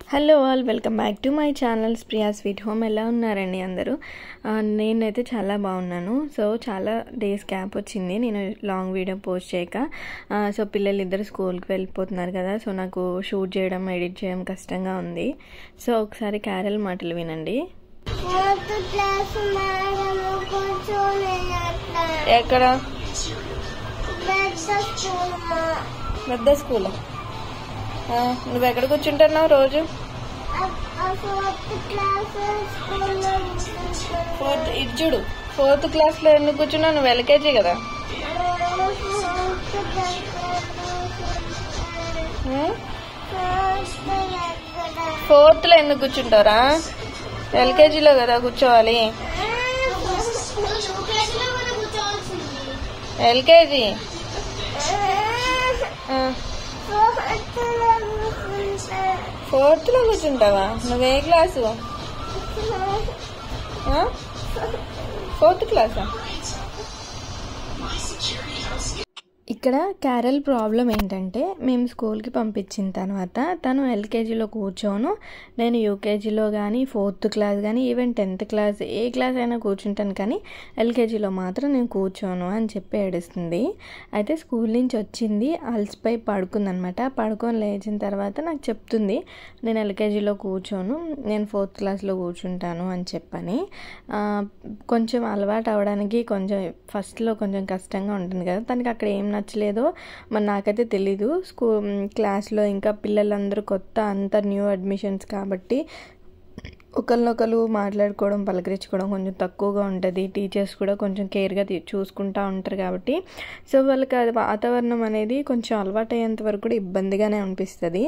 Hello all, welcome back to my channel Priya sweet home. ఎలా ఉన్నారండి అందరూ? నేనైతే చాలా బాగున్నాను. సో చాలా డేస్ గ్యాప్ వచ్చింది నేను లాంగ్ వీడియో పోస్ట్ చేయక. సో పిల్లలు ఇద్దరు స్కూల్కి వెళ్ళిపోతున్నారు కదా, సో నాకు షూట్ చేయడం ఎడిట్ చేయడం కష్టంగా ఉంది. సో ఒకసారి క్యారల్ మాటలు వినండి. ఎక్కడ? పెద్ద స్కూల్. నువ్వు ఎక్కడ కూర్చుంటున్నావు రోజు? ఇటు చూడు, 4th క్లాస్లో ఎందుకు కూర్చున్నావు? నువ్వు ఎల్కేజీ కదా. ఫోర్త్లో ఎందుకు కూర్చుంటారా? ఎల్కేజీలో కదా కూర్చోవాలి. ఎల్కేజీ 4th లో కూర్చుంటావా? నువ్వే క్లాసు? 4th క్లాసా? ఇక్కడ క్యారల్ ప్రాబ్లం ఏంటంటే, మేము స్కూల్కి పంపించిన తర్వాత తను ఎల్కేజీలో కూర్చోను, నేను యూకేజీలో కానీ 4th క్లాస్ కానీ ఈవెన్ 10th క్లాస్ ఏ క్లాస్ అయినా కూర్చుంటాను, కానీ ఎల్కేజీలో మాత్రం నేను కూర్చోను అని చెప్పి ఏడుస్తుంది. అయితే స్కూల్ నుంచి వచ్చింది, అలసిపోయి పడుకుందనమాట. పడుకొని లేచిన తర్వాత నాకు చెప్తుంది, నేను ఎల్కేజీలో కూర్చోను, నేను 4th క్లాస్లో కూర్చుంటాను అని చెప్పని. కొంచెం అలవాటు అవ్వడానికి కొంచెం ఫస్ట్లో కొంచెం కష్టంగా ఉంటుంది కదా, తనకి అక్కడ ఏం నచ్చలేదో మరి నాకైతే తెలీదు. క్లాస్లో ఇంకా పిల్లలందరూ కొత్త, అంతా న్యూ అడ్మిషన్స్ కాబట్టి ఒకరినొకరు మాట్లాడుకోవడం, పలకరించుకోవడం కొంచెం తక్కువగా ఉంటుంది. టీచర్స్ కూడా కొంచెం కేర్గా చూసుకుంటూ ఉంటారు కాబట్టి సో వాళ్ళకి అది వాతావరణం అనేది కొంచెం అలవాటు అయ్యేంత వరకు కూడా ఇబ్బందిగానే అనిపిస్తుంది.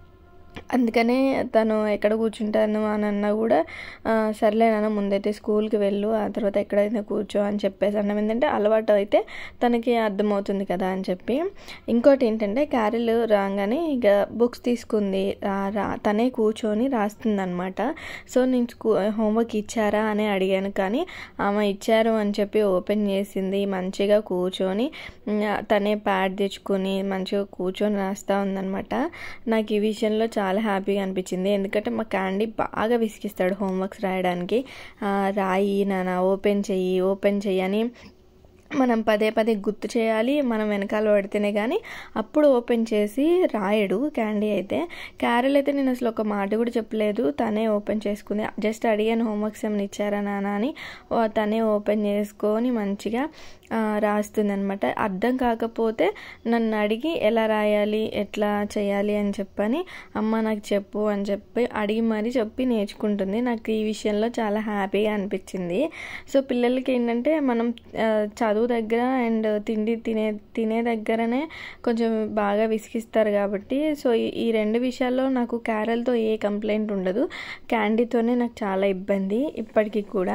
అందుకనే తను ఎక్కడ కూర్చుంటాను అని అన్నా కూడా సర్లే నాన్న ముందైతే స్కూల్కి వెళ్ళు, ఆ తర్వాత ఎక్కడైతే కూర్చో అని చెప్పేసి అన్నం. ఏంటంటే అలవాటు అయితే తనకి అర్థమవుతుంది కదా అని చెప్పి. ఇంకోటి ఏంటంటే, క్యారెల్ రాగానే ఇక బుక్స్ తీసుకుంది, తనే కూర్చొని రాస్తుంది అనమాట. సో నేను హోంవర్క్ ఇచ్చారా అని అడిగాను, కానీ ఆమె ఇచ్చారు అని చెప్పి ఓపెన్ చేసింది. మంచిగా కూర్చొని తనే ప్యాడ్ తెచ్చుకొని మంచిగా కూర్చొని రాస్తూ ఉందన్నమాట. నాకు ఈ విషయంలో చాలా హ్యాపీగా అనిపించింది. ఎందుకంటే మా క్యాండీ బాగా విసిగిస్తాడు హోంవర్క్స్ రాయడానికి. రాయి నాన్న, ఓపెన్ చెయ్యి అని మనం పదే పదే గుర్తు చేయాలి. మనం వెనకాల పడితేనే కానీ అప్పుడు ఓపెన్ చేసి రాయడు క్యాండీ అయితే. క్యారల్ అయితే నేను అసలు ఒక మాట కూడా చెప్పలేదు, తనే ఓపెన్ చేసుకుంది. జస్ట్ అడిగాను హోంవర్క్స్ ఏమైనా ఇచ్చారా నాన్న అని, తనే ఓపెన్ చేసుకొని మంచిగా రాస్తుంది అనమాట. అర్థం కాకపోతే నన్ను అడిగి ఎలా రాయాలి, ఎట్లా చేయాలి అని చెప్పని, అమ్మ నాకు చెప్పు అని చెప్పి అడిగి మరీ చెప్పి నేర్చుకుంటుంది. నాకు ఈ విషయంలో చాలా హ్యాపీగా అనిపించింది. సో పిల్లలకి ఏంటంటే, మనం చదువు దగ్గర అండ్ తిండి తినే దగ్గరనే కొంచెం బాగా విసిగిస్తారు కాబట్టి, సో ఈ రెండు విషయాల్లో నాకు క్యారల్తో ఏ కంప్లైంట్ ఉండదు. క్యాండీతోనే నాకు చాలా ఇబ్బంది ఇప్పటికీ కూడా.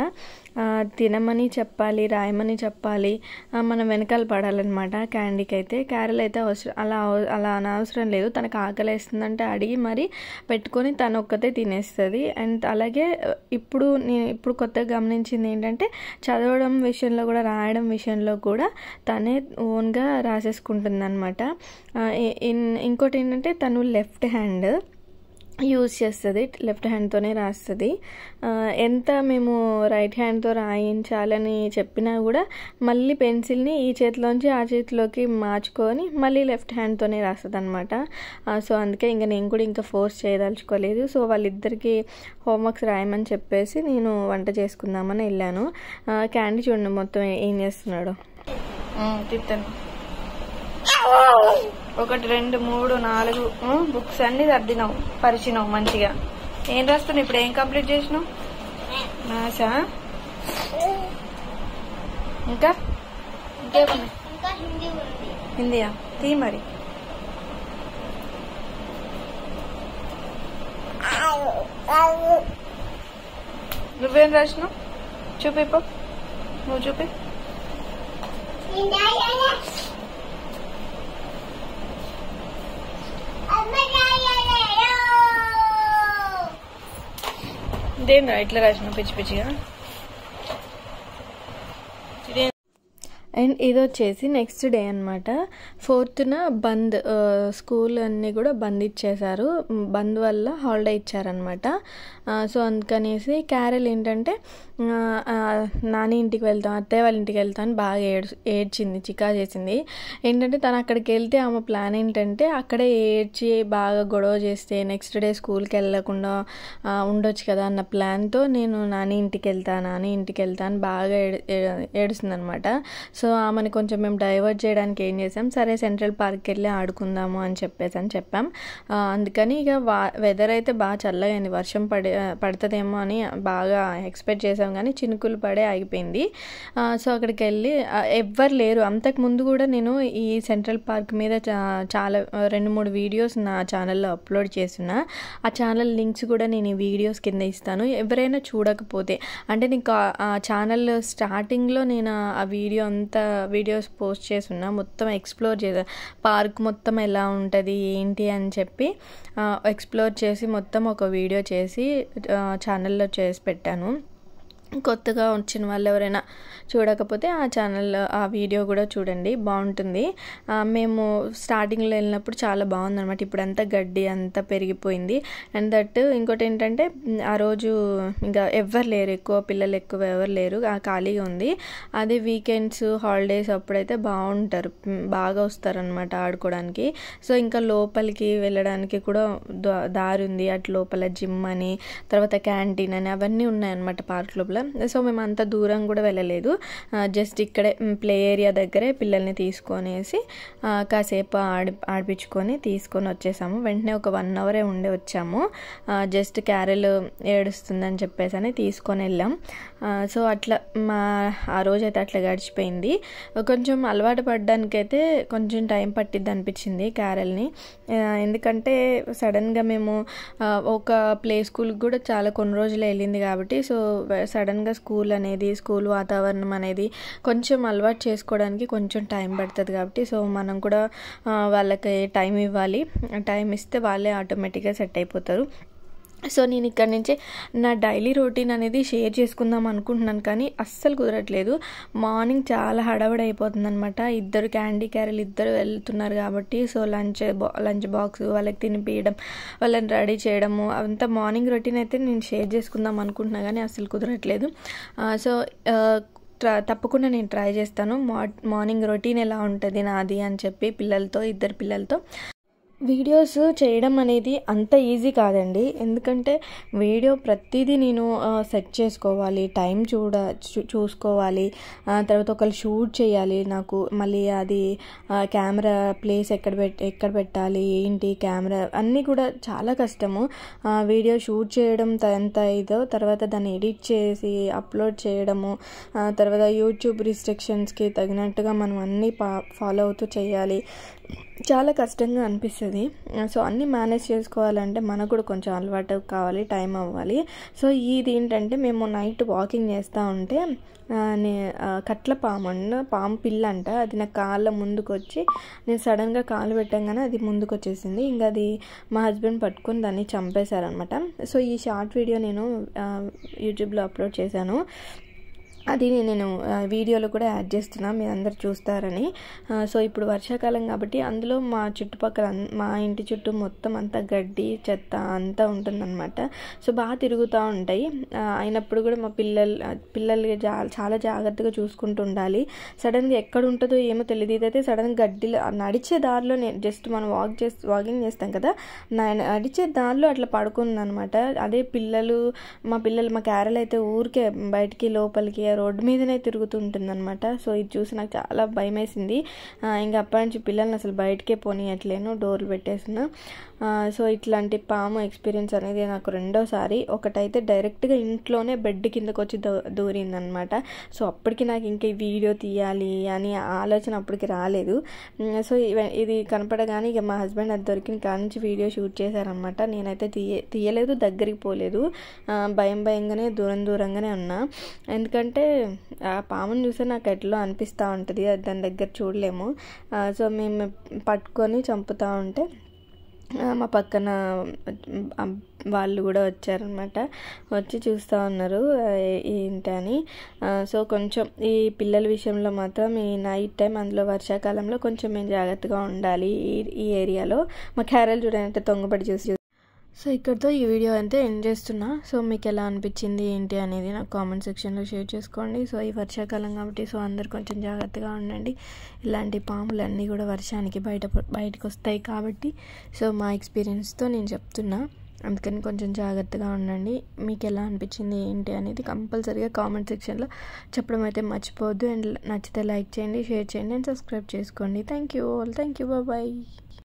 తినమని చెప్పాలి, రాయమని చెప్పాలి, మనం వెనకాల పడాలన్నమాట క్యాండీకి అయితే. క్యారల్ అయితే అలా అనవసరం లేదు. తనకు ఆకలి వేస్తుందంటే అడిగి మరి పెట్టుకొని తను ఒక్కతే తినేస్తుంది. అండ్ అలాగే ఇప్పుడు కొత్తగా గమనించింది ఏంటంటే, చదవడం విషయంలో కూడా రాయడం విషయంలో కూడా తనే ఓన్గా రాసేసుకుంటుంది అనమాట. ఇంకోటి ఏంటంటే, తను లెఫ్ట్ హ్యాండ్ యూజ్ చేస్తుంది, లెఫ్ట్ హ్యాండ్తోనే రాస్తుంది. ఎంత మేము రైట్ హ్యాండ్తో రాయించాలని చెప్పినా కూడా మళ్ళీ పెన్సిల్ని ఈ చేతిలోంచి ఆ చేతిలోకి మార్చుకొని మళ్ళీ లెఫ్ట్ హ్యాండ్తోనే రాస్తుంది అనమాట. సో అందుకే ఇంకా నేను కూడా ఇంకా ఫోర్స్ చేయదలుచుకోలేదు. సో వాళ్ళిద్దరికి హోంవర్క్స్ రాయమని చెప్పేసి నేను వంట చేసుకుందామని వెళ్ళాను. క్యాండీ చూడండి మొత్తం ఏం చేస్తున్నాడు. తిట్టాను. 1 2 3 4 బుక్స్ అన్ని సర్దినావు, పరిచినావు మంచిగా. ఏం రాస్తున్నావు ఇప్పుడు? ఏం కంప్లీట్ చేసినావు? మ్యాథ్సా? ఇంకేమన్నా? హిందీయా? తీ మరి. నువ్వేం రాసినావు? చూపిపో, నువ్వు చూపి. ఇదేందా ఇట్లా రాసిన పిచ్చి పిచ్చిగా? అండ్ ఇది వచ్చేసి నెక్స్ట్ డే అనమాట. 4th బంద్, స్కూల్ అన్నీ కూడా బంద్ ఇచ్చేశారు. బంద్ వల్ల హాలిడే ఇచ్చారనమాట. సో అందుకనేసి క్యారెల్ ఏంటంటే నాని ఇంటికి వెళ్తాం, అత్తయ్య వాళ్ళ ఇంటికి వెళ్తాం అని బాగా ఏడ్చింది, చికా చేసింది. ఏంటంటే తను అక్కడికి వెళ్తే ఆమె ప్లాన్ ఏంటంటే అక్కడే ఏడ్చి బాగా గొడవ చేస్తే నెక్స్ట్ డే స్కూల్కి వెళ్ళకుండా ఉండొచ్చు కదా అన్న ప్లాన్తో నేను నాని ఇంటికి వెళ్తాను అని బాగా ఏడుస్తుంది అనమాట. సో ఆమెను కొంచెం మేము డైవర్ట్ చేయడానికి ఏం చేసాం, సరే సెంట్రల్ పార్క్కి వెళ్ళి ఆడుకుందాము అని చెప్పాం. అందుకని ఇక వెదర్ అయితే బాగా చల్లగా అయింది, వర్షం పడుతుందేమో అని బాగా ఎక్స్పెక్ట్ చేసాం, కానీ చినుకులు పడే ఆగిపోయింది. సో అక్కడికి వెళ్ళి ఎవ్వరు లేరు. అంతకుముందు కూడా నేను ఈ సెంట్రల్ పార్క్ మీద చాలా 2-3 వీడియోస్ నా ఛానల్లో అప్లోడ్ చేస్తున్నా. ఆ ఛానల్ లింక్స్ కూడా నేను ఈ వీడియోస్ కింద ఇస్తాను. ఎవరైనా చూడకపోతే, అంటే నీకు ఆ ఛానల్ స్టార్టింగ్లో నేను ఆ వీడియోస్ పోస్ట్ చేస్తున్నా, మొత్తం ఎక్స్ప్లోర్ చేసా, పార్క్ మొత్తం ఎలా ఉంటుంది ఏంటి అని చెప్పి ఎక్స్ప్లోర్ చేసి మొత్తం ఒక వీడియో చేసి ఛానల్లో చేసి పెట్టాను. కొత్తగా వచ్చిన వాళ్ళు ఎవరైనా చూడకపోతే ఆ ఛానల్ ఆ వీడియో కూడా చూడండి, బాగుంటుంది. మేము స్టార్టింగ్లో వెళ్ళినప్పుడు చాలా బాగుందన్నమాట. ఇప్పుడంతా గడ్డి అంతా పెరిగిపోయింది. అండ్ దట్ ఇంకోటి ఏంటంటే ఆ రోజు ఇంకా ఎవ్వరు లేరు, పిల్లలు ఎవరు లేరు, ఖాళీగా ఉంది. అదే వీకెండ్స్ హాలిడేస్ అప్పుడైతే బాగా వస్తారనమాట ఆడుకోవడానికి. సో ఇంకా లోపలికి వెళ్ళడానికి కూడా దారి ఉంది, అటు లోపల జిమ్ అని, తర్వాత క్యాంటీన్ అని అవన్నీ ఉన్నాయన్నమాట పార్క్ లోపల. సో మేము అంత దూరం కూడా వెళ్ళలేదు, జస్ట్ ఇక్కడే ప్లే ఏరియా దగ్గరే పిల్లల్ని తీసుకొనేసి కాసేపు ఆడిపించుకొని తీసుకొని వచ్చేసాము. వెంటనే ఒక 1 hour ఉండి వచ్చాము. జస్ట్ క్యారెల్ ఏడుస్తుందని చెప్పేసి అని తీసుకొని వెళ్ళాం. సో అట్లా ఆ రోజైతే అట్లా గడిచిపోయింది. కొంచెం అలవాటు పడడానికైతే కొంచెం టైం పట్టిద్ది అనిపించింది క్యారెల్ని. ఎందుకంటే సడన్గా మేము ఒక ప్లే స్కూల్కి కూడా కొన్ని రోజులు వెళ్ళింది కాబట్టి, సో సడన్గా స్కూల్ వాతావరణం అనేది కొంచెం అలవాటు చేసుకోవడానికి కొంచెం టైం పడుతుంది కాబట్టి, సో మనం కూడా వాళ్ళకి టైం ఇవ్వాలి. టైం ఇస్తే వాళ్ళే ఆటోమేటిక్గా సెట్ అయిపోతారు. సో నేను ఇక్కడ నుంచి నా డైలీ రొటీన్ అనేది షేర్ చేసుకుందాం అనుకుంటున్నాను, కానీ అస్సలు కుదరట్లేదు. మార్నింగ్ చాలా హడావిడి అయిపోతుంది అనమాట. క్యారెల్ ఇద్దరు వెళ్తున్నారు కాబట్టి, సో లంచ్ బాక్స్ వాళ్ళకి తినిపించడం, వాళ్ళని రెడీ చేయడము, అంతా మార్నింగ్ రొటీన్ అయితే నేను షేర్ చేసుకుందాం అనుకుంటున్నా, కానీ అస్సలు కుదరట్లేదు. సో తప్పకుండా నేను ట్రై చేస్తాను మార్నింగ్ రొటీన్ ఎలా ఉంటుంది నాది అని చెప్పి ఇద్దరు పిల్లలతో. వీడియోస్ చేయడం అనేది అంత ఈజీ కాదండి, ఎందుకంటే వీడియో ప్రతిదీ నేను సెట్ చేసుకోవాలి, టైం చూసుకోవాలి, తర్వాత ఒకళ్ళు షూట్ చేయాలి నాకు, మళ్ళీ అది కెమెరా ప్లేస్ ఎక్కడ పెట్టాలి ఏంటి, కెమెరా అన్నీ కూడా చాలా కష్టము. వీడియో షూట్ చేయడం ఎంత ఇదో, తర్వాత దాన్ని ఎడిట్ చేసి అప్లోడ్ చేయడము, తర్వాత యూట్యూబ్ రిస్ట్రిక్షన్స్కి తగినట్టుగా మనం అన్నీ ఫాలో అవుతూ చేయాలి. చాలా కష్టంగా అనిపిస్తుంది. సో అన్నీ మేనేజ్ చేసుకోవాలంటే మనకు కూడా కొంచెం అలవాటు కావాలి, టైం అవ్వాలి. సో ఇది ఏంటంటే మేము నైట్ వాకింగ్ చేస్తూ ఉంటే కట్ల పాము పిల్ల అంట, అది నా కాళ్ళ ముందుకు వచ్చి నేను సడన్గా కాలు పెట్టంగానే అది ముందుకు వచ్చేసింది. ఇంకా అది మా హస్బెండ్ పట్టుకొని దాన్ని చంపేశారనమాట. సో ఈ షార్ట్ వీడియో నేను యూట్యూబ్లో అప్లోడ్ చేశాను, అది నేను వీడియోలో కూడా యాడ్ చేస్తున్నా, మీరు అందరు చూస్తారని. సో ఇప్పుడు వర్షాకాలం కాబట్టి అందులో మా ఇంటి చుట్టూ మొత్తం అంతా గడ్డి చెత్త అంతా ఉంటుందన్నమాట. సో బాగా తిరుగుతూ ఉంటాయి. అయినప్పుడు కూడా మా పిల్లలకి చాలా జాగ్రత్తగా చూసుకుంటూ ఉండాలి. సడన్గా ఎక్కడ ఉంటుందో ఏమో తెలియదు. ఇదైతే సడన్గా గడ్డిలో నడిచే దారిలో జస్ట్ మనం వాకింగ్ చేస్తాం కదా, నడిచే దారిలో అట్లా పడుకుందనమాట. అదే మా క్యారెల్ అయితే ఊరికే బయటికి లోపలికి రోడ్డు మీదనే తిరుగుతుంటుందన్నమాట. సో ఇది చూసి నాకు చాలా భయం వేసింది. ఇంకా అప్పటి నుంచి పిల్లల్ని అసలు బయటకే పోనీయట్లేను, డోర్లు పెట్టేసిన. సో ఇట్లాంటి పాము ఎక్స్పీరియన్స్ అనేది నాకు రెండోసారి. ఒకటైతే డైరెక్ట్గా ఇంట్లోనే బెడ్ కిందకు వచ్చి దూరిందనమాట. సో అప్పటికి నాకు ఇంకా ఈ వీడియో తీయాలి అని ఆలోచన అప్పటికి రాలేదు. సో ఇది కనపడగానే ఇక మా హస్బెండ్ అది దొరికిన కాడ నుంచి వీడియో షూట్ చేశారనమాట. నేనైతే తీయలేదు, దగ్గరికి పోలేదు, భయంగానే దూరంగానే ఉన్నా. ఎందుకంటే ఆ పాముని చూస్తే నాకు ఎట్లా అనిపిస్తూ ఉంటుంది, దాని దగ్గర చూడలేము. సో మేము పట్టుకొని చంపుతూ ఉంటే మా పక్కన వాళ్ళు కూడా వచ్చారనమాట. వచ్చి చూస్తూ ఉన్నారు ఏంటని. సో కొంచెం ఈ పిల్లల విషయంలో మాత్రం ఈ నైట్ టైం, అందులో వర్షాకాలంలో కొంచెం మేము జాగ్రత్తగా ఉండాలి ఈ ఏరియాలో. మా క్యారెల్ చూడండి తొంగపడి చూసి. సో ఇక్కడితో ఈ వీడియో అయితే ఎండ్ చేస్తున్నా. సో మీకు ఎలా అనిపించింది ఏంటి అనేది నాకు కామెంట్ సెక్షన్లో షేర్ చేసుకోండి. సో ఈ వర్షాకాలం కాబట్టి సో అందరు కొంచెం జాగ్రత్తగా ఉండండి. ఇలాంటి పాములు అన్నీ కూడా వర్షానికి బయటకు వస్తాయి కాబట్టి సో మా ఎక్స్పీరియన్స్తో నేను చెప్తున్నా. అందుకని కొంచెం జాగ్రత్తగా ఉండండి. మీకు ఎలా అనిపించింది ఏంటి అనేది కంపల్సరీగా కామెంట్ సెక్షన్లో చెప్పడం అయితే మర్చిపోవద్దు. అండ్ నచ్చితే లైక్ చేయండి, షేర్ చేయండి అండ్ సబ్స్క్రైబ్ చేసుకోండి. Thank you all. Thank you. Bye.